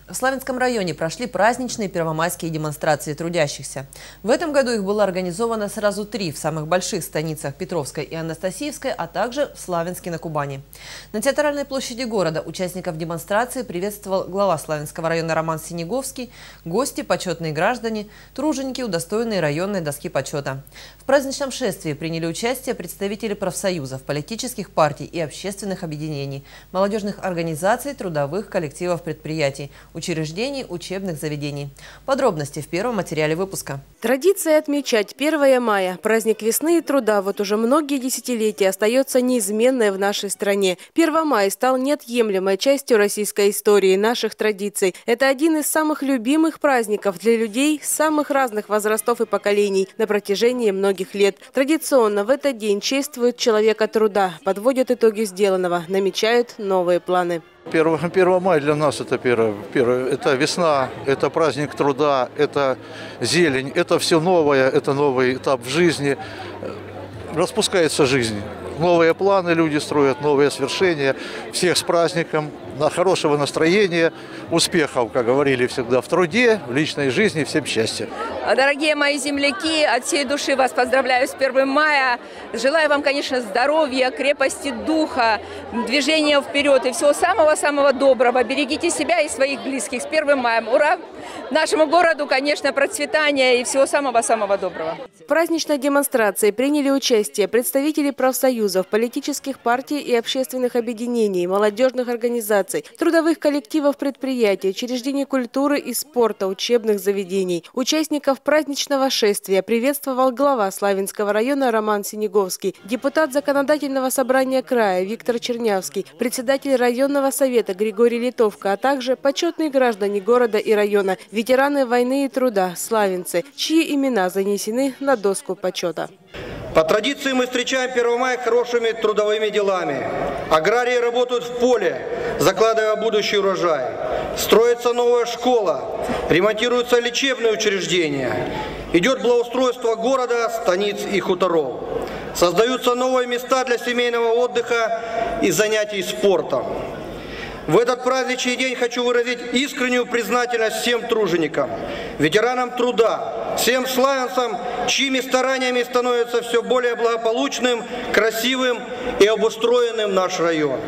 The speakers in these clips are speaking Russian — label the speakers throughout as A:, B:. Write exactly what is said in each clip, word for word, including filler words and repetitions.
A: В Славянском районе прошли праздничные первомайские демонстрации трудящихся. В этом году их было организовано сразу три в самых больших станицах – Петровской и Анастасиевской, а также в Славянске на Кубани. На театральной площади города участников демонстрации приветствовал глава Славянского района Роман Синеговский, гости, почетные граждане, труженики, удостоенные районной доски почета. В праздничном шествии приняли участие представители профсоюзов, политических партий и общественных объединений, молодежных организаций, трудовых коллективов предприятий, учреждений, учебных заведений. Подробности в первом материале выпуска.
B: Традиция отмечать первое мая, праздник весны и труда, вот уже многие десятилетия остается неизменной в нашей стране. первое мая стал неотъемлемой частью российской истории, наших традиций. Это один из самых любимых праздников для людей самых разных возрастов и поколений на протяжении многих лет. Традиционно в этот день чествуют человека труда, подводят итоги сделанного, намечают новые планы.
C: первое мая для нас это, первое, первое, это весна, это праздник труда, это зелень, это все новое, это новый этап в жизни. Распускается жизнь. Новые планы люди строят, новые свершения. Всех с праздником, на хорошего настроения, успехов, как говорили всегда, в труде, в личной жизни, всем счастья.
D: Дорогие мои земляки, от всей души вас поздравляю с первым мая. Желаю вам, конечно, здоровья, крепости духа, движения вперед и всего самого-самого доброго. Берегите себя и своих близких. С первым маем. Ура! Нашему городу, конечно, процветания и всего самого-самого доброго.
B: В праздничной демонстрации приняли участие представители профсоюзов, политических партий и общественных объединений, молодежных организаций, трудовых коллективов предприятий, учреждений культуры и спорта, учебных заведений. Участников праздничного шествия приветствовал глава Славянского района Роман Синеговский, депутат Законодательного собрания края Виктор Чернявский, председатель районного совета Григорий Литовка, а также почетные граждане города и района, ветераны войны и труда, славянцы, чьи имена занесены на доску почета.
E: По традиции мы встречаем первое мая хорошими трудовыми делами. Аграрии работают в поле, закладывая будущий урожай. Строится новая школа, ремонтируются лечебные учреждения. Идет благоустройство города, станиц и хуторов. Создаются новые места для семейного отдыха и занятий спортом. В этот праздничный день хочу выразить искреннюю признательность всем труженикам, ветеранам труда, всем славянцам, чьими стараниями становится все более благополучным, красивым и обустроенным наш район.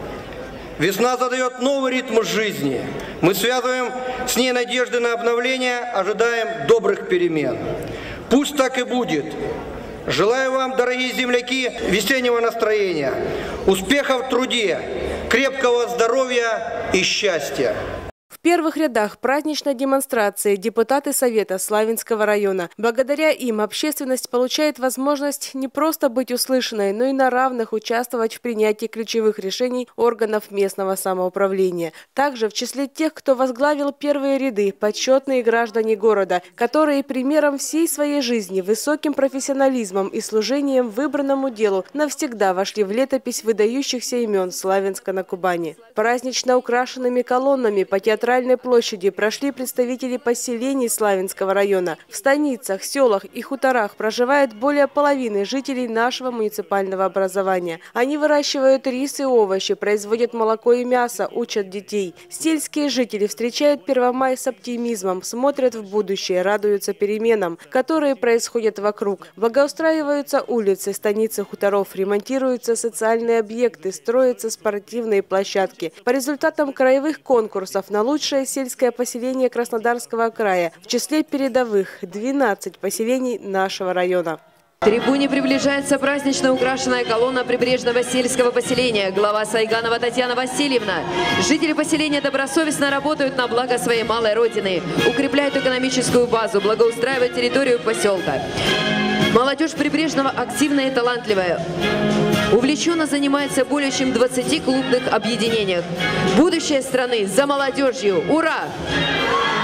E: Весна задает новый ритм жизни. Мы связываем с ней надежды на обновление, ожидаем добрых перемен. Пусть так и будет. Желаю вам, дорогие земляки, весеннего настроения, успехов в труде, крепкого здоровья и счастья.
B: В первых рядах праздничной демонстрации депутаты Совета Славянского района. Благодаря им общественность получает возможность не просто быть услышанной, но и на равных участвовать в принятии ключевых решений органов местного самоуправления. Также в числе тех, кто возглавил первые ряды, почетные граждане города, которые примером всей своей жизни, высоким профессионализмом и служением выбранному делу навсегда вошли в летопись выдающихся имен Славянска на Кубани. Празднично украшенными колоннами по театральной площади прошли представители поселений Славянского района. В станицах, селах и хуторах проживает более половины жителей нашего муниципального образования. Они выращивают рис и овощи, производят молоко и мясо, учат детей. Сельские жители встречают первое мая с оптимизмом, смотрят в будущее, радуются переменам, которые происходят вокруг. Благоустраиваются улицы, станицы хуторов, ремонтируются социальные объекты, строятся спортивные площадки. По результатам краевых конкурсов на лучшее сельское поселение Краснодарского края в числе передовых двенадцать поселений нашего района.
F: К трибуне приближается празднично украшенная колонна прибрежного сельского поселения. Глава Сайганова Татьяна Васильевна. Жители поселения добросовестно работают на благо своей малой родины, укрепляют экономическую базу, благоустраивают территорию поселка. Молодежь Прибрежного активная и талантливая. Увлеченно занимается более чем в двадцати клубных объединениях. Будущее страны за молодежью. Ура!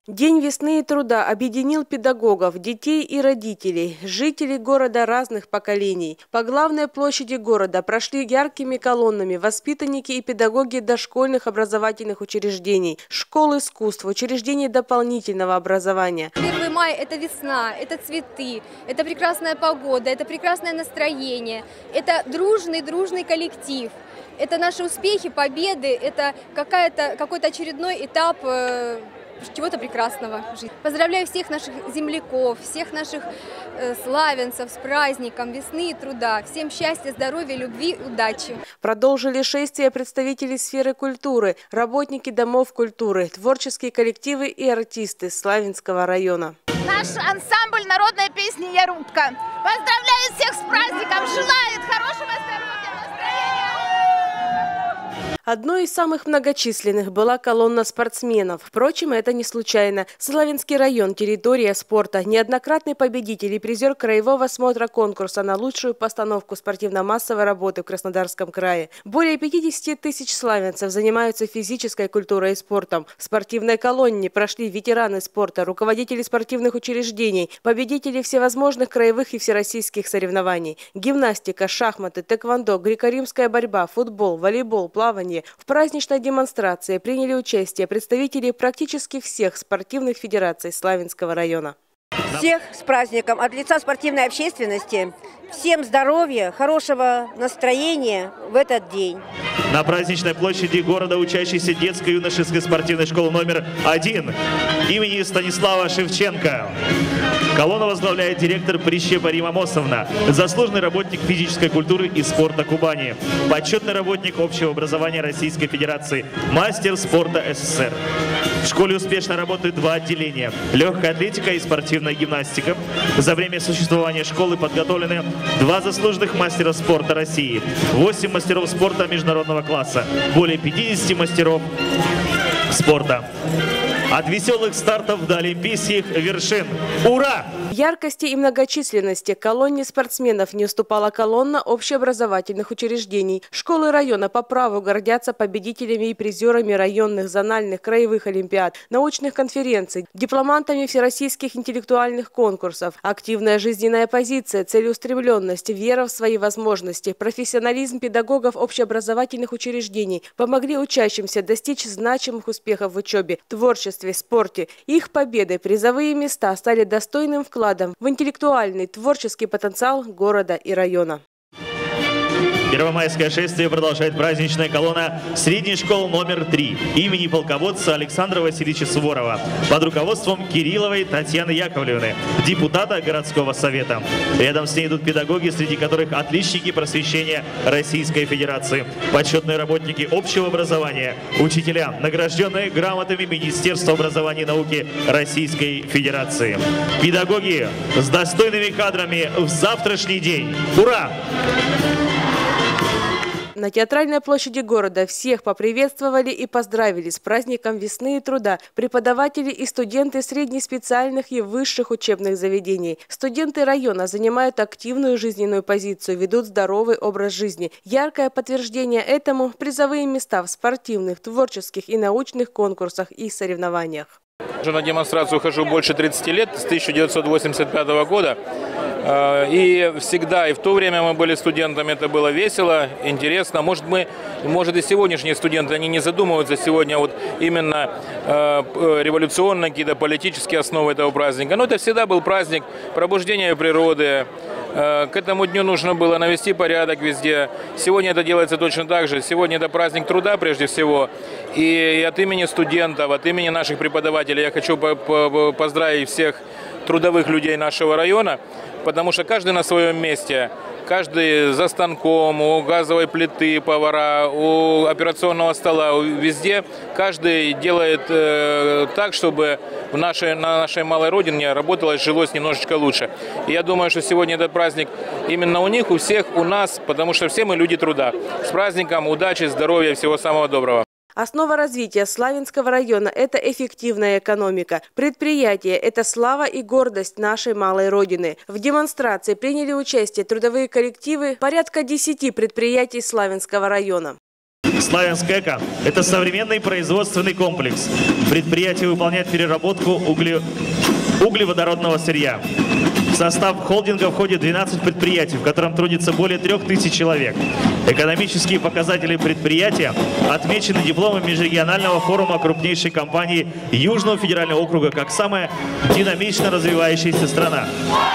B: День весны и труда объединил педагогов, детей и родителей, жителей города разных поколений. По главной площади города прошли яркими колоннами воспитанники и педагоги дошкольных образовательных учреждений, школ искусств, учреждений дополнительного образования.
G: первое мая – это весна, это цветы, это прекрасная погода, это прекрасное настроение, это дружный-дружный коллектив. Это наши успехи, победы, это какая-то, какой-то очередной этап э, чего-то прекрасного в жизни. Поздравляю всех наших земляков, всех наших э, славянцев с праздником весны и труда. Всем счастья, здоровья, любви, удачи.
B: Продолжили шествие представителей сферы культуры, работники домов культуры, творческие коллективы и артисты Славянского района.
H: Наш ансамбль «Народная песня Ярутка» поздравляет всех с праздником, желает хорошего здоровья, настроения.
B: Одной из самых многочисленных была колонна спортсменов. Впрочем, это не случайно. Славянский район – территория спорта. Неоднократный победитель и призер краевого смотра конкурса на лучшую постановку спортивно-массовой работы в Краснодарском крае. Более пятидесяти тысяч славянцев занимаются физической культурой и спортом. В спортивной колонне прошли ветераны спорта, руководители спортивных учреждений, победители всевозможных краевых и всероссийских соревнований. Гимнастика, шахматы, тэквондо, греко-римская борьба, футбол, волейбол, плавание. В праздничной демонстрации приняли участие представители практически всех спортивных федераций Славянского района.
I: Всех с праздником от лица спортивной общественности. Всем здоровья, хорошего настроения в этот день.
J: На праздничной площади города учащийся детской и юношеской спортивной школы номер один имени Станислава Шевченко. Колонну возглавляет директор Прищепа Рима Мосовна, заслуженный работник физической культуры и спорта Кубани, почетный работник общего образования Российской Федерации, мастер спорта СССР. В школе успешно работают два отделения – легкая атлетика и спортивная гимнастика. За время существования школы подготовлены два заслуженных мастера спорта России, восемь мастеров спорта международного класса, более пятидесяти мастеров спорта. От веселых стартов до олимпийских вершин. Ура!
B: Яркости и многочисленности колонне спортсменов не уступала колонна общеобразовательных учреждений. Школы района по праву гордятся победителями и призерами районных, зональных, краевых олимпиад, научных конференций, дипломантами всероссийских интеллектуальных конкурсов. Активная жизненная позиция, целеустремленность, вера в свои возможности, профессионализм педагогов общеобразовательных учреждений помогли учащимся достичь значимых успехов в учебе, творчестве, спорте. Их победы, призовые места стали достойным вкладом в интеллектуальный, творческий потенциал города и района.
J: Первомайское шествие продолжает праздничная колонна средней школы номер три имени полководца Александра Васильевича Суворова под руководством Кирилловой Татьяны Яковлевны, депутата городского совета. Рядом с ней идут педагоги, среди которых отличники просвещения Российской Федерации, почетные работники общего образования, учителя, награжденные грамотами Министерства образования и науки Российской Федерации. Педагоги с достойными кадрами в завтрашний день. Ура!
B: На театральной площади города всех поприветствовали и поздравили с праздником весны и труда преподаватели и студенты среднеспециальных и высших учебных заведений. Студенты района занимают активную жизненную позицию, ведут здоровый образ жизни. Яркое подтверждение этому – призовые места в спортивных, творческих и научных конкурсах и соревнованиях.
K: Уже на демонстрацию хожу больше тридцати лет, с тысяча девятьсот восемьдесят пятого года. И всегда, и в то время мы были студентами, это было весело, интересно. Может, мы, может и сегодняшние студенты, они не задумываются сегодня вот именно э, революционные какие-то политические основы этого праздника. Но это всегда был праздник пробуждения природы. Э, к этому дню нужно было навести порядок везде. Сегодня это делается точно так же. Сегодня это праздник труда прежде всего. И, и от имени студентов, от имени наших преподавателей я хочу по по поздравить всех трудовых людей нашего района. Потому что каждый на своем месте, каждый за станком, у газовой плиты повара, у операционного стола, везде каждый делает э, так, чтобы в нашей, на нашей малой родине работалось, жилось немножечко лучше. И я думаю, что сегодня этот праздник именно у них, у всех, у нас, потому что все мы люди труда. С праздником, удачи, здоровья, всего самого доброго.
B: Основа развития Славянского района – это эффективная экономика. Предприятие – это слава и гордость нашей малой родины. В демонстрации приняли участие трудовые коллективы порядка десяти предприятий Славянского района.
J: Славянск-Эко – это современный производственный комплекс. Предприятие выполняет переработку угле... углеводородного сырья. В состав холдинга входит двенадцать предприятий, в котором трудится более трех тысяч человек. Экономические показатели предприятия отмечены дипломом межрегионального форума крупнейшей компании Южного федерального округа как самая динамично развивающаяся страна.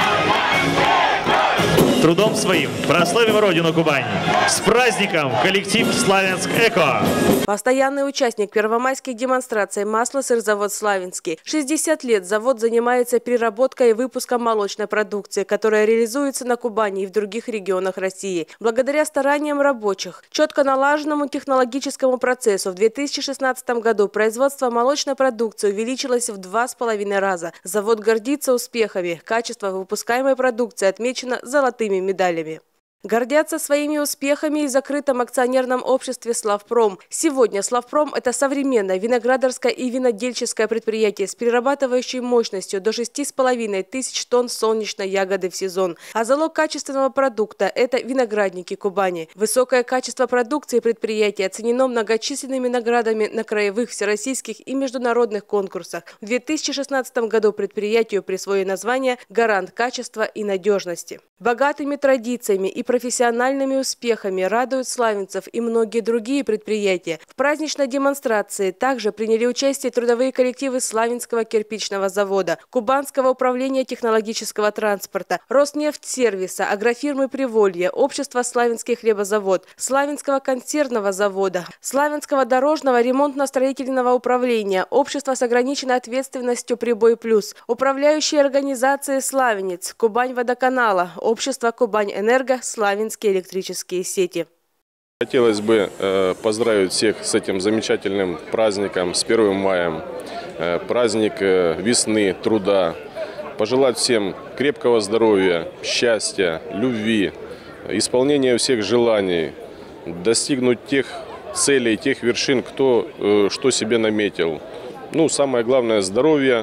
J: Трудом своим прославим родину Кубань. С праздником, коллектив Славянск-Эко!
B: Постоянный участник первомайских демонстраций масло-сырзавод «Славянский». шестьдесят лет завод занимается переработкой и выпуском молочной продукции, которая реализуется на Кубани и в других регионах России. Благодаря стараниям рабочих, четко налаженному технологическому процессу в две тысячи шестнадцатом году производство молочной продукции увеличилось в два с половиной раза. Завод гордится успехами. Качество выпускаемой продукции отмечено золотыми медалями. Гордятся своими успехами и в закрытом акционерном обществе «Славпром». Сегодня «Славпром» – это современное виноградарское и винодельческое предприятие с перерабатывающей мощностью до шести с половиной тысяч тонн солнечной ягоды в сезон. А залог качественного продукта – это виноградники Кубани. Высокое качество продукции предприятия оценено многочисленными наградами на краевых, всероссийских и международных конкурсах. В две тысячи шестнадцатом году предприятию присвоено название «Гарант качества и надежности». Богатыми традициями и профессиональными успехами радуют славянцев и многие другие предприятия. В праздничной демонстрации также приняли участие трудовые коллективы Славянского кирпичного завода, Кубанского управления технологического транспорта, Роснефтсервиса, агрофирмы Приволье, Общества Славянский хлебозавод, Славянского консервного завода, Славянского дорожного ремонтно-строительного управления, Общества с ограниченной ответственностью Прибой Плюс, управляющие организации Славянец, Кубань-Водоканала, Общество Кубань-Энерго, Славянские электрические сети.
L: Хотелось бы э, поздравить всех с этим замечательным праздником, с первым маем. Э, праздник э, весны, труда. Пожелать всем крепкого здоровья, счастья, любви, исполнения всех желаний, достигнуть тех целей, тех вершин, кто э, что себе наметил. Ну, самое главное – здоровье,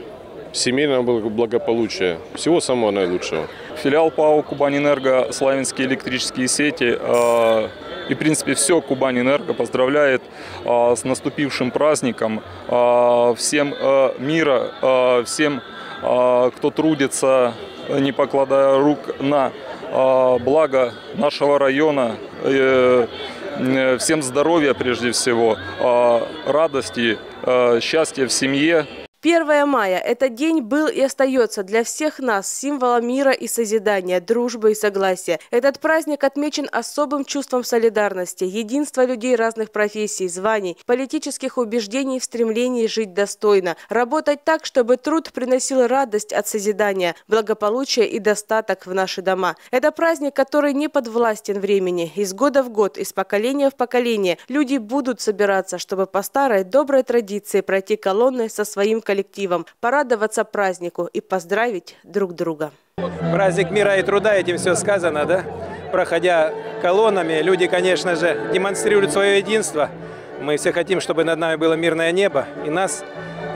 L: семейного благополучия. Всего самого наилучшего.
M: Филиал ПАО «Кубань-Энерго», Славянские электрические сети э, и, в принципе, все «Кубань-Энерго» поздравляет э, с наступившим праздником. Э, всем э, мира, э, всем, э, кто трудится, не покладая рук на э, благо нашего района. Э, э, всем здоровья прежде всего, э, радости, э, счастья в семье.
B: первое мая – этот день был и остается для всех нас символом мира и созидания, дружбы и согласия. Этот праздник отмечен особым чувством солидарности, единства людей разных профессий, званий, политических убеждений в стремлении жить достойно, работать так, чтобы труд приносил радость от созидания, благополучие и достаток в наши дома. Это праздник, который не подвластен времени. Из года в год, из поколения в поколение люди будут собираться, чтобы по старой доброй традиции пройти колонной со своим коллективом. коллективом, порадоваться празднику и поздравить друг друга.
N: Праздник мира и труда, этим все сказано, да? Проходя колоннами, люди, конечно же, демонстрируют свое единство. Мы все хотим, чтобы над нами было мирное небо. И нас,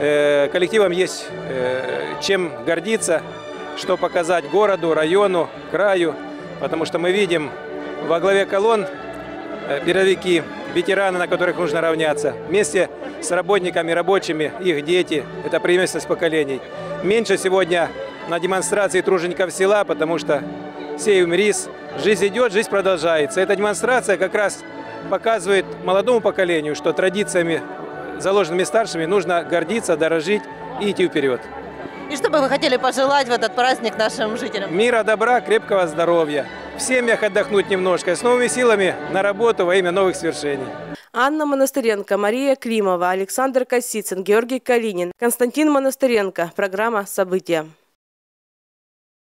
N: э, коллективом, есть э, чем гордиться, что показать городу, району, краю. Потому что мы видим во главе колонн э, передовики, ветераны, на которых нужно равняться. Вместе с работниками, рабочими, их дети. Это преемственность поколений. Меньше сегодня на демонстрации тружеников села, потому что сеем рис. Жизнь идет, жизнь продолжается. Эта демонстрация как раз показывает молодому поколению, что традициями, заложенными старшими, нужно гордиться, дорожить и идти вперед.
O: И что бы вы хотели пожелать в этот праздник нашим жителям?
N: Мира, добра, крепкого здоровья. В семьях отдохнуть немножко, с новыми силами на работу во имя новых свершений.
B: Анна Монастыренко, Мария Климова, Александр Косицын, Георгий Калинин, Константин Монастыренко. Программа «События».